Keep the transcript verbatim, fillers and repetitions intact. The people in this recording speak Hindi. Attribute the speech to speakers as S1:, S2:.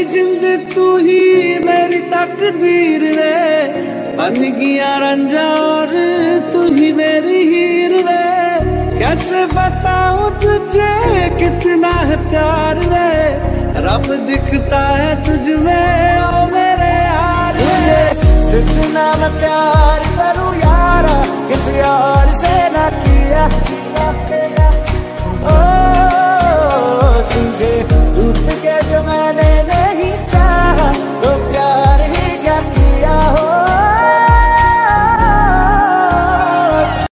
S1: मेरी जिंद तू ही मेरी तकदीर रे, बन गया रंजा और तू ही मेरी हीर रे। कैसे बताऊं तुझे कितना है प्यार रे, रब दिखता है तुझ में ओ मेरे यार। तुझे जितना मैं प्यार करूं यारा, किसी और से ना किया।